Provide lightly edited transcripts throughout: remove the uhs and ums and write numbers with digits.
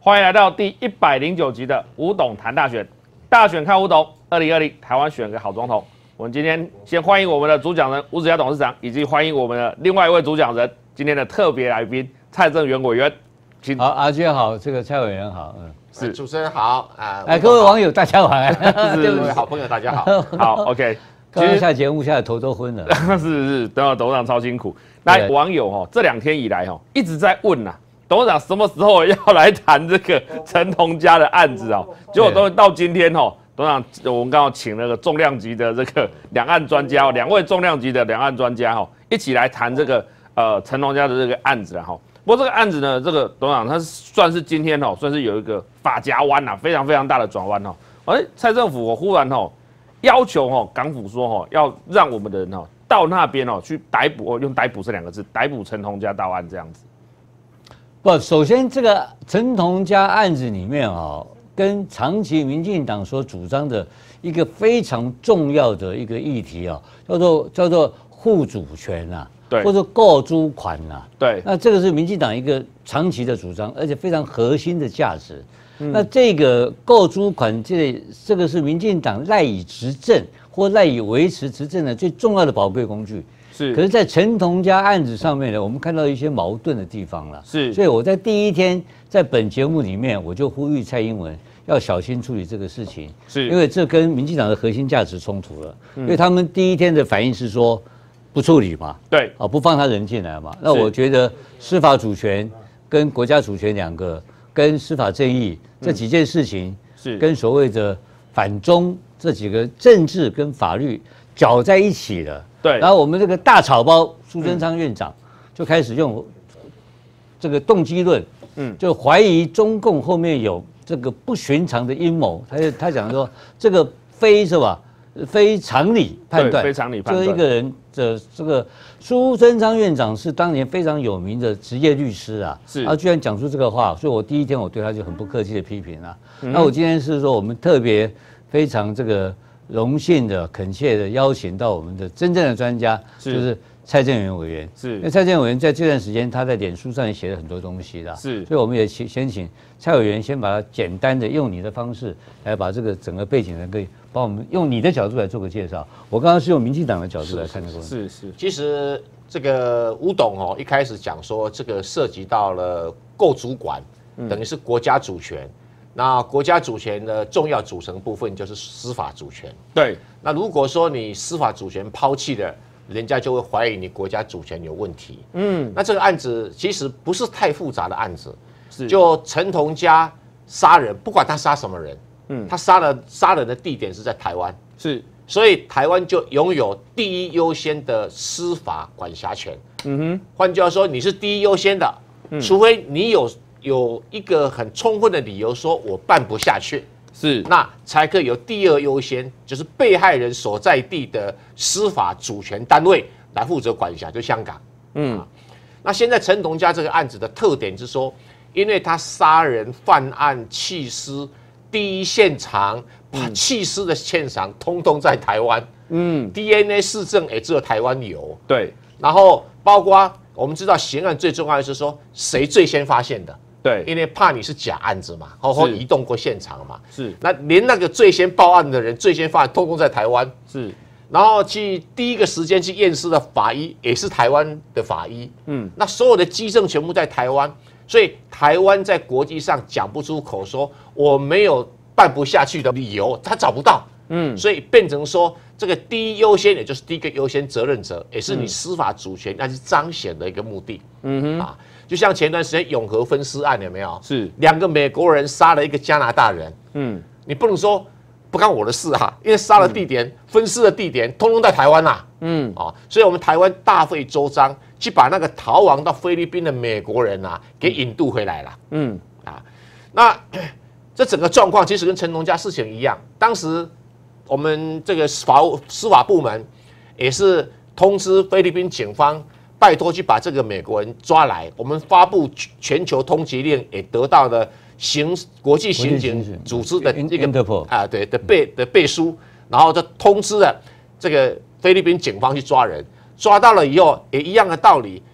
欢迎来到第109集的吴董谈大选，大选看吴董，2020台湾选个好总统。我们今天先欢迎我们的主讲人吴子嘉董事长，以及欢迎我们的另外一位主讲人，今天的特别来宾蔡正元委员。 好，阿娟好，这个蔡委员好， 是主持人好啊， 各位网友大家晚安， 各位好朋友大家好， 好 OK。 刚刚下节目下来头都昏了， 是，董事长超辛苦。那网友这2天以来一直在问董事长什么时候要来谈这个陈同佳的案子结果都到今天董事长我们刚好请了个重量级的这个两岸专家2位重量级的两岸专家一起来谈这个陈同佳的这个案子不过这个案子呢，这个董事长他算是今天算是有一个发夹弯非常非常大的转弯蔡政府忽然要求港府说要让我们的人到那边去逮捕用逮捕这2个字逮捕陈同佳到案这样子。 不，首先这个陈同佳案子里面跟长期民进党所主张的一个非常重要的一个议题叫做护主权对，或者购租款对， 那这个是民进党一个长期的主张，而且非常核心的价值。那这个购租款这个是民进党赖以执政或赖以维持执政的最重要的宝贵工具。 是， 可是，在陈同佳案子上面呢，我们看到一些矛盾的地方了。 是， 所以我在第一天在本节目里面，我就呼吁蔡英文要小心处理这个事情。 是， 因为这跟民进党的核心价值冲突了。因为他们第一天的反应是说不处理嘛， 对， 不放他人进来嘛。那我觉得司法主权跟国家主权2个，跟司法正义这几件事情，是跟所谓的反中这几个政治跟法律搅在一起了。 对， 然后我们这个大草包苏贞昌院长就开始用这个动机论，就怀疑中共后面有这个不寻常的阴谋。他讲说这个非常理判断， 非常理判断， 就是一个人的这个苏贞昌院长是当年非常有名的职业律师是， 他居然讲出这个话，所以我第一天我对他就很不客气的批评那我今天是说我们特别非常这个荣幸的、恳切的邀请到我们的真正的专家，就是蔡正元委员。 是， 因为蔡正元委员在这段时间他在脸书上也写了很多东西是， 所以我们也先请蔡委员先把它简单的用你的方式来把这个整个背景可以帮我们用你的角度来做个介绍。我刚刚是用民进党的角度来看这个问题。 是， 其实这个吴董一开始讲说这个涉及到了购租管，等于是国家主权。那国家主权的重要组成部分就是司法主权。 对， 那如果说你司法主权抛弃了，人家就会怀疑你国家主权有问题。那这个案子其实不是太复杂的案子，就陈同佳杀人，不管他杀什么人，他杀人的地点是在台湾，是，所以台湾就拥有第一优先的司法管辖权。换句话说，你是第一优先的，除非你有一个很充分的理由说我办不下去，是，那才可以有第2优先，就是被害人所在地的司法主权单位来负责管辖，就香港。那现在陈同佳这个案子的特点是说，因为他杀人犯案弃尸，第一现场弃尸的现场通通在台湾，DNA 市政也只有台湾有。对，然后包括我们知道刑案最重要的是说谁最先发现的。对，因为怕你是假案子嘛，或移动过现场嘛，是。那连那个最先报案的人、最先发案，通通在台湾，是。然后去第一个时间去验尸的法医也是台湾的法医，那所有的基证全部在台湾，所以台湾在国际上讲不出口说我没有办不下去的理由，他找不到，所以变成说这个第一优先，也就是第1个优先责任者，也是你司法主权要去彰显的一个目的，就像前段时间永和分尸案有没有？是2个美国人杀了1个加拿大人，你不能说不干我的事因为杀了地点、分尸的地点，通通在台湾所以我们台湾大费周章去把那个逃亡到菲律宾的美国人给引渡回来了，那这整个状况其实跟陈同佳事情一样，当时我们这个司法部门也是通知菲律宾警方，拜托去把这个美国人抓来。我们发布全球通缉令，也得到了国际刑警组织的这个的背书，然后就通知了这个菲律宾警方去抓人。抓到了以后，也一样的道理，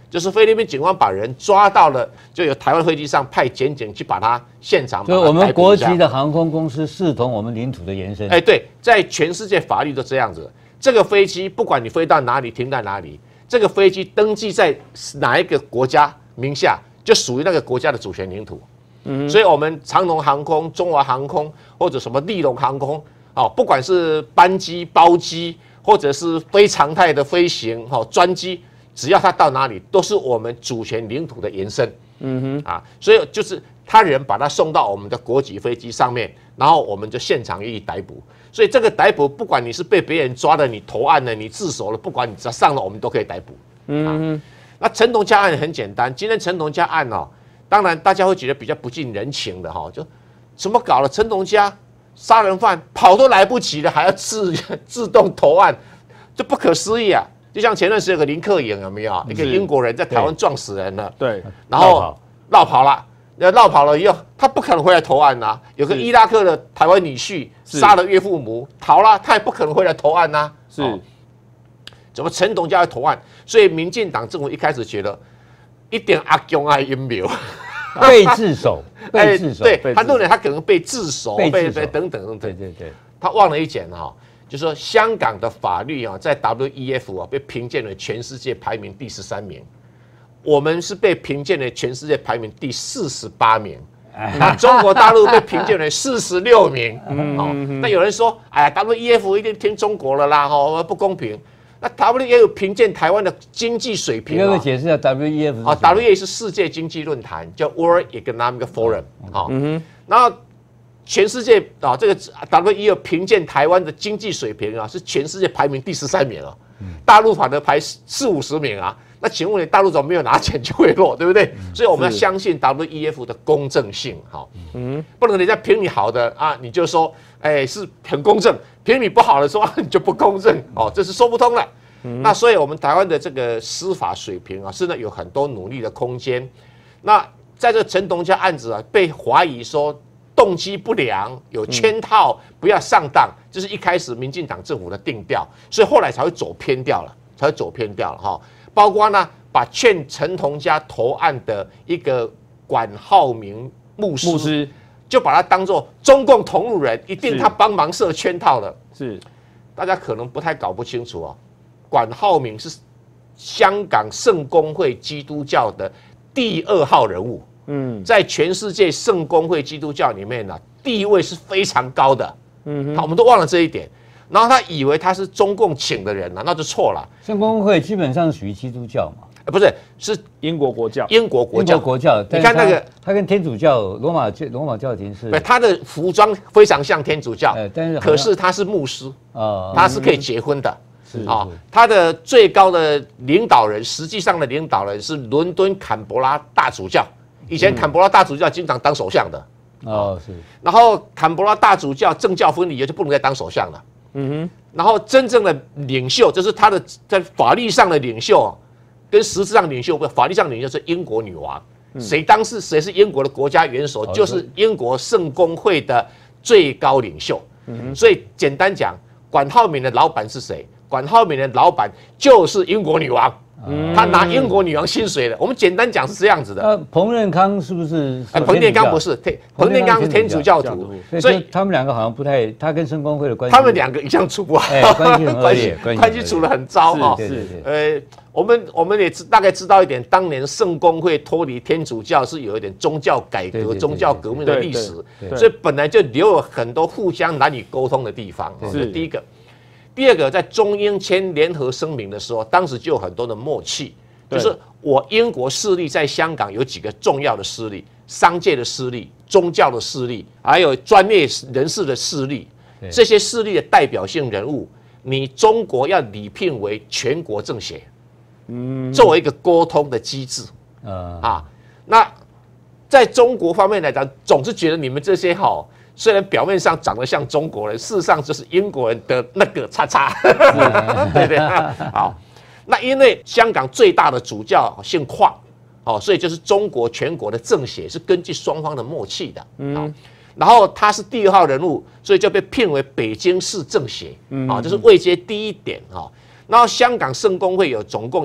就是菲律宾警方把人抓到了，就由台湾飞机上派检警去把他现场。 就我们国籍的航空公司视同我们领土的延伸。 哎，对，在全世界法律都这样子。这个飞机不管你飞到哪里，停在哪里，这个飞机登记在哪一个国家名下，就属于那个国家的主权领土。所以我们长荣航空、中华航空或者什么立荣航空，哦，不管是班机、包机，或者是非常态的飞行，专机，只要它到哪里，都是我们主权领土的延伸。所以就是他人把他送到我们的国籍飞机上面，然后我们就现场予以逮捕。所以这个逮捕，不管你是被别人抓的，你投案了，你自首了，不管你只要上了，我们都可以逮捕。那陈同佳案很简单，今天陈同佳案哦。当然，大家会觉得比较不近人情的哈，就怎么搞了？陈同佳杀人犯跑都来不及了，还要自动投案，这不可思议啊！就像前段时间有个林克颖有没有？一个英国人在台湾撞死人了， 对， 然后绕跑了，绕跑了以后，他不可能回来投案呐。有个伊拉克的台湾女婿杀了岳父母，逃了，他也不可能回来投案呐。是，怎么陈同佳要投案？所以民进党政府一开始觉得。一点阿公啊阴谋， 被自首，被自首， 对他认为他可能被自首，被等等， 对， 他忘了一点哈，就是说香港的法律啊，在 WEF 啊被评鉴为全世界排名第13名，我们是被评鉴为全世界排名第48名，那中国大陆被评鉴为46名，那有人说，哎呀 WEF 一定听中国了啦，不公平。那 WEF 评鉴台湾的经济水平， 你要解释一下 WEF 啊 ？WEF 是世界经济论坛，叫 World Economic Forum 啊。然后全世界啊，这个 WEF 评鉴台湾的经济水平啊，是全世界排名第13名啊。大陆反而排40-50名啊。那请问你大陆怎么没有拿钱去贿赂，对不对？所以我们要相信 WEF 的公正性，好，不能人家评你好的啊，你就说，哎，是很公正；评你不好的说，你就不公正，哦，这是说不通的。那所以我们台湾的这个司法水平啊，是呢有很多努力的空间。那在这个陈同佳案子啊，被怀疑说动机不良、有圈套，不要上当，这是一开始民进党政府的定调，所以后来才会走偏掉了，哈。包括呢，把劝陈同佳投案的一个管浩明牧师，就把他当作中共同路人，一定他帮忙设圈套了。是，大家可能不太搞不清楚哦。管浩明是香港圣公会基督教的第2号人物，在全世界圣公会基督教里面呢，地位是非常高的。好，我们都忘了这一点。然后他以为他是中共请的人那就错了。 圣公会基本上属于基督教嘛？ 不是，是英国国教。 英国国教。 你看那个，他跟天主教罗马教廷是。 他的服装非常像天主教， 但是可是他是牧师，他是可以结婚的。他的最高的领导人，实际上的领导人是伦敦坎伯拉大主教。以前坎伯拉大主教经常当首相的。 是。 然后坎伯拉大主教政教分离，也就不能再当首相了。然后真正的领袖，就是他的在法律上的领袖，跟实质上领袖不，法律上领袖是英国女王。谁是英国的国家元首，就是英国圣公会的最高领袖。所以简单讲，管浩明的老板是谁？管浩明的老板就是英国女王。他拿英国女王薪水的，我们简单讲是这样子的。 彭任康是不是？ 彭定康不是，彭定康是天主教徒， 所以他们两个好像不太，他跟圣公会的关系， 他们两个一向处不好，关系处得很糟哈。我们也大概知道一点，当年圣公会脱离天主教是有一点宗教改革、宗教革命的历史，所以本来就留有很多互相难以沟通的地方。这是第一个。第二个，在中英签联合声明的时候，当时就有很多的默契，就是我英国势力在香港有几个重要的势力，商界的势力、宗教的势力，还有专业人士的势力，这些势力的代表性人物，你中国要礼聘为全国政协，作为一个沟通的机制，那在中国方面来讲，总是觉得你们这些好。虽然表面上长得像中国人，事实上就是英国人的那个叉叉，对不对？好，那因为香港最大的主教姓邝，所以就是中国全国的政协是根据双方的默契的，然后他是第2号人物，所以就被聘为北京市政协，这是位阶低一点，然后香港圣公会总共有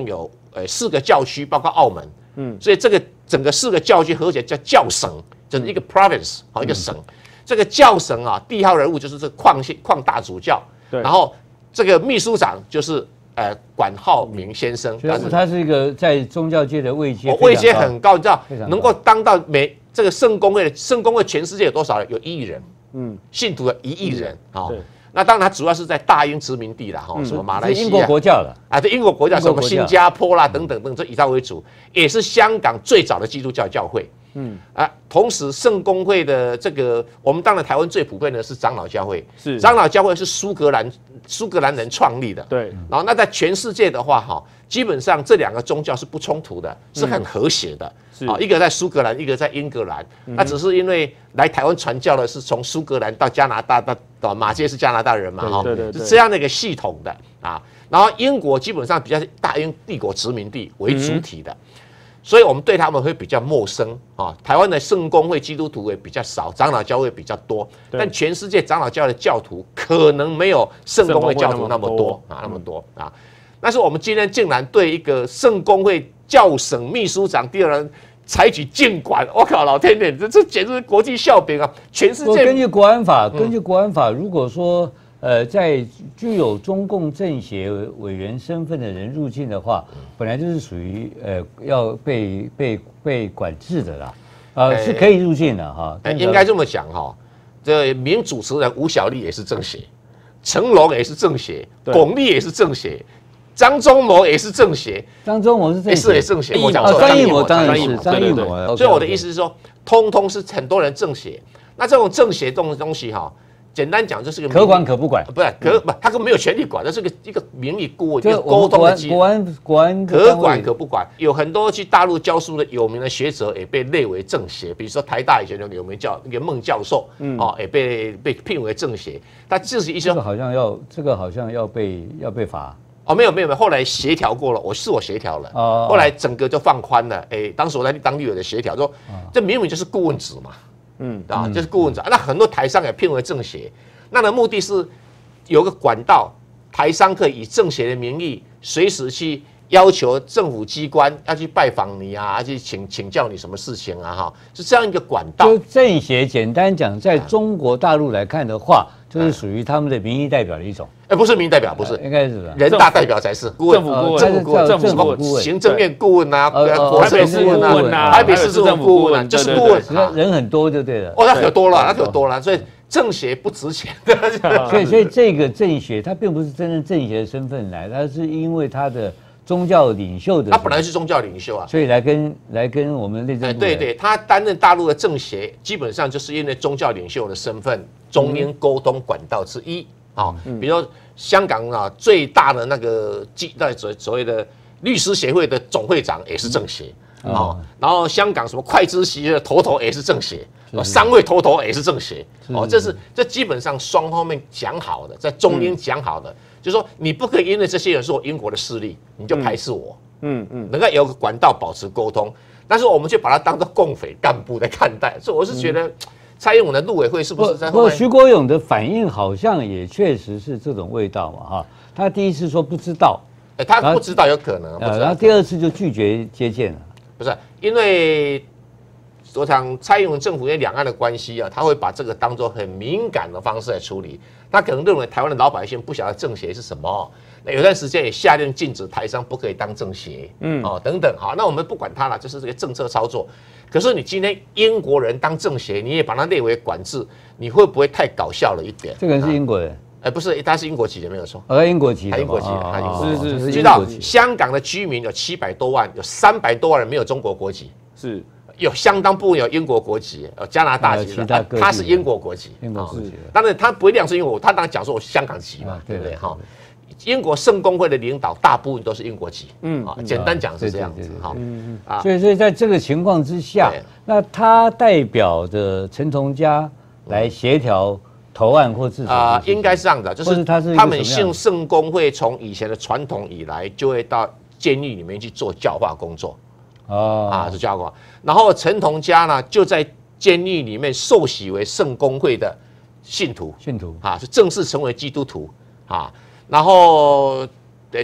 4个教区，包括澳门，所以这个整个4个教区合起来叫教省，就是一个 province 好一个省。这个教省啊，第一号人物就是这邝大主教，然后这个秘书长就是管浩明先生， 但是他是一个在宗教界的位阶很高，你知道能够当到这个圣公会全世界有多少人？有1亿人，信徒有1亿人啊。那当然，它主要是在大英殖民地啦，什么马来西亚、 英国国教了啊，对，英国国教，什么新加坡啦等等，这以它为主，也是香港最早的基督教教会。同时圣公会的这个，我们当然台湾最普遍的是长老教会，长老教会是苏格兰人创立的， 对。 然后那在全世界的话，基本上这2个宗教是不冲突的，是很和谐的。一个在苏格兰，一个在英格兰。那只是因为来台湾传教的是从苏格兰到加拿大，到马偕是加拿大人嘛，是这样的一个系统的啊。然后英国基本上比较大英帝国殖民地为主体的。所以我们对他们会比较陌生啊。台湾的圣公会基督徒也比较少，长老教会比较多，但全世界长老教会的教徒可能没有圣公会教徒那么多啊，但是我们今天竟然对一个圣公会教省秘书长第2人采取禁管，我靠，老天爷，这简直是国际笑柄啊！全世界根据国安法，如果说在具有中共政协委员身份的人入境的话，本来就是属于要被管制的啦，是可以入境的哈。 应该这么讲哈，这名主持人吴小莉也是政协，成龙也是政协，巩俐也是政协。张忠谋也是政协， 张忠谋是政协，我讲错， 张艺谋当然是张艺谋。 所以我的意思是说，通通是很多人政协。那这种政协这种东西简单讲就是个可管可不管， 不，他根本没有权利管，这是一个民意顾问，一个沟通的机国安可管可不管。有很多去大陆教书的有名的学者也被列为政协，比如说台大以前的有名那个孟教授，也被聘为政协。他自己一说， 这个好像要被罚。 没有，后来协调过了，我协调了，后来整个就放宽了。当时我在当立委的协调说，这明明就是顾问职嘛，就是顾问职。那很多台商也聘为政协，那的目的是有个管道，台商可以以政协的名义随时去要求政府机关要去拜访你啊，要去请教你什么事情啊，是这样一个管道。 就政协简单讲，在中国大陆来看的话，就是属于他们的民意代表的一种。 不是民意代表，不是， 应该是人大代表才是顾问， 政府顾问， 行政院顾问啊，国政顾问啊，台北市政府顾问啊，就是顾问， 人很多就对了。 那可多了，所以政协不值钱的。 所以这个政协，他并不是真正政协的身份来，他是因为他的宗教领袖的， 他本来是宗教领袖啊， 所以来跟我们内政部。 对，他担任大陆的政协，基本上就是因为宗教领袖的身份，中英沟通管道之一。比如说香港最大的那个所谓的律师协会的总会长也是政协然后香港什么会计系的头也是政协，商会头也是政协这基本上双方面讲好的，在中英讲好的，就是说你不可以因为这些人是我英国的势力，你就排斥我，能够有个管道保持沟通，但是我们却把它当作共匪干部在看待，所以我是觉得。蔡英文的陆委会是不是在后面？ 徐国勇的反应好像也确实是这种味道嘛，他第一次说不知道， 他不知道有可能， 然后第2次就拒绝接见了。 不是，因为我想蔡英文政府因为两岸的关系他会把这个当作很敏感的方式来处理。他可能认为台湾的老百姓不晓得政协是什么，那有段时间也下令禁止台商不可以当政协，等等。好，那我们不管他了，就是这个政策操作。可是你今天英国人当政协，你也把他列为管制，你会不会太搞笑了一点？ 这个人是英国人， 不是，他是英国籍的，没有错。 英国籍的， 英国籍的，他英国籍。 是知道香港的居民有700多万，有300多万人没有中国国籍， 是有相当部分有英国国籍，有加拿大籍的，他是英国国籍。 英国国籍， 当然他不会亮出英国，他当然讲说我香港籍嘛，对不对？英国圣公会的领导大部分都是英国籍，简单讲是这样子， 所以在这个情况之下，那他代表的陈同佳来协调投案或制裁应该是这样的，就是他们圣公会从以前的传统以来，就会到监狱里面去做教化工作，是教化。然后陈同佳呢，就在监狱里面受洗为圣公会的信徒，是正式成为基督徒。然后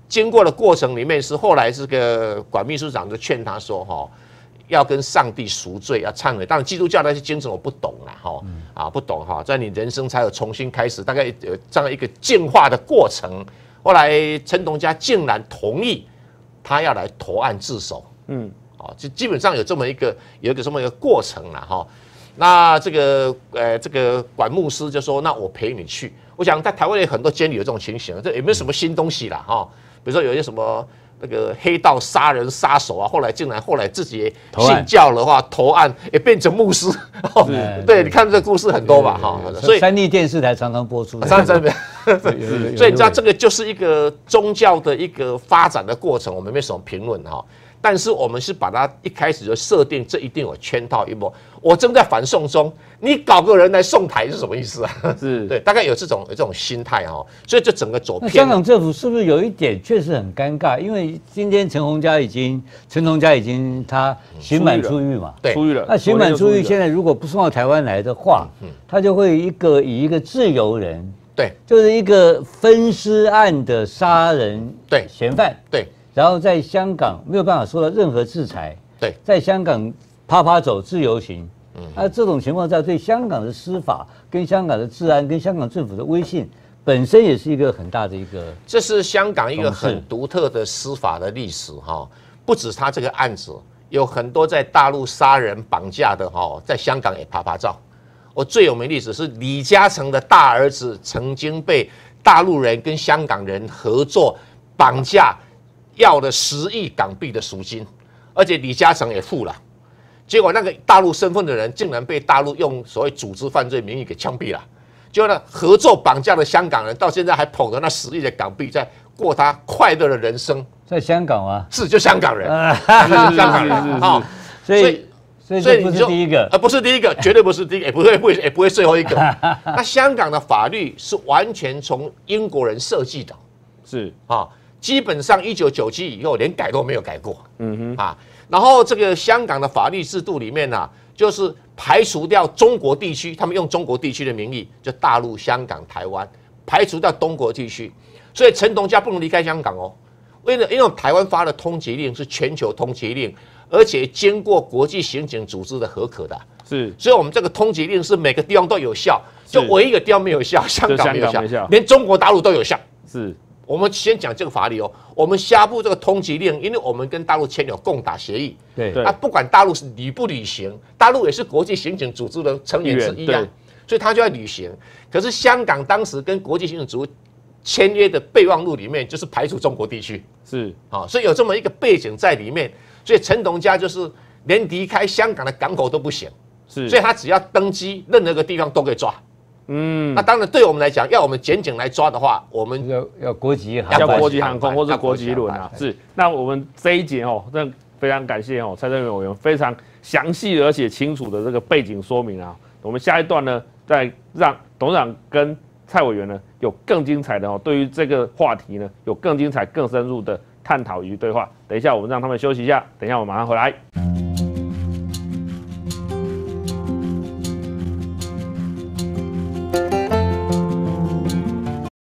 经过的过程里面是后来这个管秘书长就劝他说哈，要跟上帝赎罪，要忏悔。当然基督教那些精神我不懂啦哈，不懂哈，在你人生才有重新开始，大概有这样一个进化的过程。后来陈同佳竟然同意他要来投案自首，就基本上有这么一个过程啦哈。那这个管牧师就说，那我陪你去。我想在台湾有很多监狱有这种情形，这也没有什么新东西啦哈。比如说有些什么那个黑道杀人杀手啊，后来自己也信教的话，投案也变成牧师。对，你看这个故事很多吧哈。 所以三立电视台常常播出。 所以你知道这个就是一个宗教的一个发展的过程，我们没什么评论哈。但是我们是把它一开始就设定，这一定有圈套阴谋。我正在反送中，你搞个人来送台是什么意思啊？是对，大概有这种心态哈，所以就整个走偏。 香港政府是不是有一点确实很尴尬？因为今天陈同佳已经他刑满出狱嘛， 对， 出狱了。 那刑满出狱，现在如果不送到台湾来的话，他就会以一个自由人， 对， 就是一个分尸案的杀人嫌犯， 对。 然后在香港没有办法受到任何制裁， 对， 在香港啪走自由行，这种情况下对香港的司法、跟香港的治安、跟香港政府的威信，本身也是一个很大的一个。 这是香港一个很独特的司法的历史哈，不止他这个案子，有很多在大陆杀人绑架的哈，在香港也啪照。我最有名的例子是李嘉诚的大儿子曾经被大陆人跟香港人合作绑架。要了10亿港币的赎金，而且李嘉诚也付了，结果那个大陆身份的人竟然被大陆用所谓组织犯罪名义给枪毙了。结果呢，合作绑架的香港人到现在还捧着那10亿的港币在过他快乐的人生。 在香港啊？ 是，就香港人，香港人哈。所以这不是第一个， 不是第一个，绝对不是第一个，也不会最后一个。那香港的法律是完全从英国人设计的， 是啊。基本上1997以后连改都没有改过，然后这个香港的法律制度里面呢，就是排除掉中国地区，他们用中国地区的名义，就大陆、香港、台湾，排除掉东国地区，所以陈同佳不能离开香港哦，因为台湾发的通缉令是全球通缉令，而且经过国际刑警组织的核可的， 是， 所以我们这个通缉令是每个地方都有效，就唯一一个地方没有效，香港没有效，连中国大陆都有效， 是。 我们先讲这个法律哦，我们下部这个通缉令，因为我们跟大陆签有共打协议， 对， 不管大陆是履不履行，大陆也是国际刑警组织的成员之一啊，所以他就要履行。可是香港当时跟国际刑警组织签约的备忘录里面就是排除中国地区， 是所以有这么一个背景在里面，所以陈同佳就是连离开香港的港口都不行，是，所以他只要登机，任何一个地方都可以抓。那当然，对我们来讲，要我们检警来抓的话，我们要国际航空或是国际轮啊。是，那我们这一节真的非常感谢蔡正元委员非常详细而且清楚的这个背景说明啊。我们下一段呢，再让董事长跟蔡委员呢有更精彩的对于这个话题呢有更精彩、更深入的探讨与对话。等一下，我们让他们休息一下，等一下我马上回来。